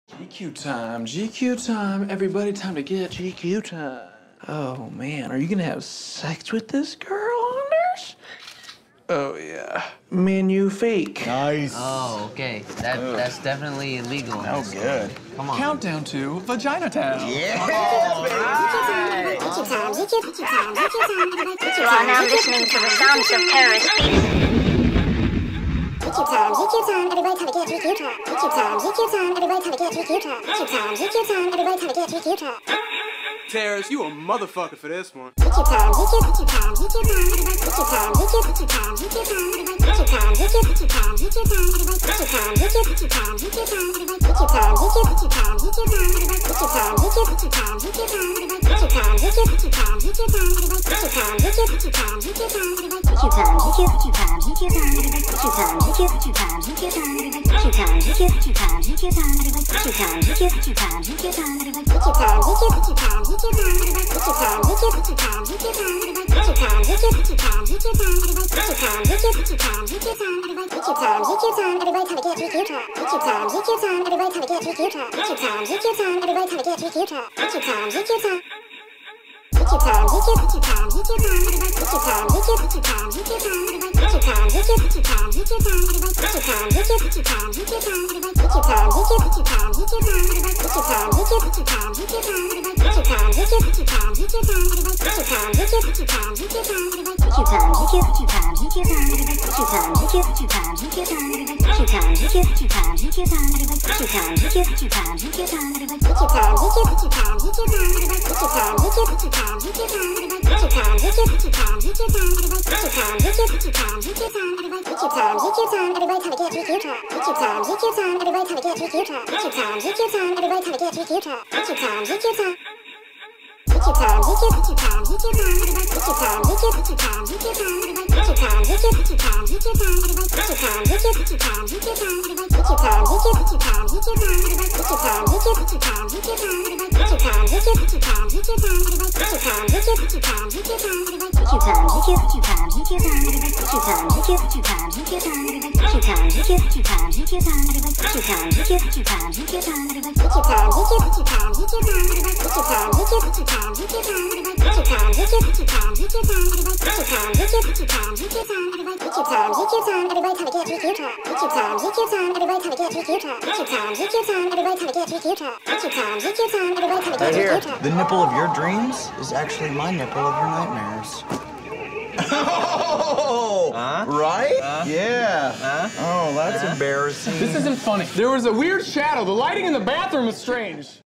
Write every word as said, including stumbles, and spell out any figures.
G Q time, G Q time, everybody time to get G Q time. Oh man, are you gonna have sex with this girl, Anders? Oh yeah. Menu fake. Nice. Oh, okay. That Ugh. that's definitely illegal. Oh, good. Come on. Countdown to Vagina Town. Yeah. You are now listening to the sounds of Paris. G Q time, G Q time, everybody time to get G Q time. G Q time, G Q time, everybody time to get G Q time. G Q time, G Q time, everybody time to get G Q time. Terrace, you a motherfucker for this one. G Q time, G Q time, G Q time, everybody. G Q time, G Q time, G Q time, everybody. G Q time, G Q time, G Q time, everybody. G Q time, G Q time, G Q time, everybody. G Q time, G Q time, G Q time, everybody. G Q time, G Q time, G Q time, everybody. G Q time, G Q time, G Q time, everybody. G Q time, G Q time, G Q time, everybody. G Q time, G Q time, G Q time, everybody. G Q time, G Q time, G Q time, everybody. G Q time, G Q time, G Q time, everybody. G Q time, G Q time, G Q time, everybody. G Q time, G Q time, G Q time, everybody. G Q time, G Q time, G Q time, everybody. G Q time, G Q time, G Q time, everybody. G Q time, G Q time, G Q time, everybody. G Q time, G Q time, everybody time to get G Q time. G Q time, G Q time, everybody time to get G Q time. G Q time, G Q time, everybody time to get G Q time. G Q time, G Q time. G Q time, G Q time, G Q time, everybody. G Q time, G Q time, G Q time, everybody. G Q time, G Q time, G Q time, everybody. G Q time, G Q time, G Q time, everybody. G Q time, G Q time, G Q time, everybody. G Q time, G Q time, G Q time, everybody. G Q time, G Q time, G Q time, everybody. G Q time, G Q time, G Q time, everybody. G Q time, G Q time, G Q time, everybody. G Q time, G Q time, G Q time, everybody. G Q time, G Q time, G Q time, everybody. G Q time, G Q time, G Q time, everybody. G Q time, G Q time, G Q time, everybody. G Q time, G Q time, G Q time, everybody. G Q time, G Q time, G Q time, everybody. G Q time, G Q time, G Q time, everybody. G Q time, G Q time, everybody time to get G Q time. G Q time, G Q time, everybody time to get G Q time. G Q time, G Q time, everybody time to get G Q time. G Q time, G Q time. G Q time, G Q time, G Q time, everybody. G Q time, G Q time, G Q time, everybody. G Q time, G Q time, G Q time, everybody. G Q time, G Q time, G Q time, everybody. G Q time, G Q time, G Q time, everybody. G Q time, G Q time, G Q time, everybody. G Q time, G Q time, G Q time, everybody. G Q time, G Q time, G Q time, everybody. G Q time, G Q time, G Q time, everybody. G Q time, G Q time, G Q time, everybody. G Q time, G Q time, G Q time, everybody. G Q time, G Q time, G Q time, everybody. G Q time, G Q time, G Q time, everybody. G Q time, G Q time, G Q time, everybody. G Q time, G Q time, G Q time, everybody. G Q time, G Q time, G Q time, everybody. G Q time, G Q time, everybody time to get G Q time. G Q time, G Q time, everybody time to get G Q time. G Q time, G Q time, everybody time to get G Q time. G Q time, G Q time, everybody time to get Right G here. Q time. The nipple of your dreams is actually my nipple of your nightmares. Oh, Huh? right? Huh? Yeah. Huh? Oh, that's Huh? embarrassing. This isn't funny. There was a weird shadow. The lighting in the bathroom is strange.